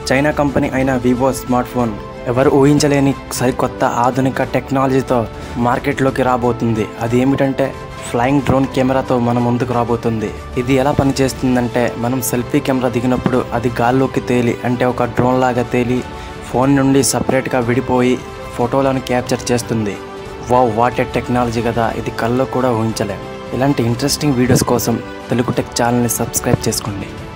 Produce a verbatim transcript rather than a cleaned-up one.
China company అయిన Vivo smart phone ఎవరు ఊహించలేని సరికొత్త ఆధునిక టెక్నాలజీతో మార్కెట్లోకి రాబోతుంది. అది ఏమిటంటే ఫ్లయింగ్ డ్రోన్ కెమెరాతో మన ముందుకు రాబోతుంది. ఇది ఎలా పనిచేస్తుందంటే మనం సెల్ఫీ కెమెరా దిగినప్పుడు అది గాల్లోకి తేలి అంటే ఒక డ్రోన్ లాగా తేలి ఫోన్ నుండి సపరేట్గా విడిపోయి ఫోటోలను క్యాప్చర్ చేస్తుంది. వావ్, వాట్ ఏ టెక్నాలజీ కదా, ఇది కల్లో కూడా ఊహించలేం. ఇలాంటి ఇంట్రెస్టింగ్ వీడియోస్ కోసం తెలుగు టెక్ ఛానల్ని సబ్స్క్రైబ్ చేసుకోండి.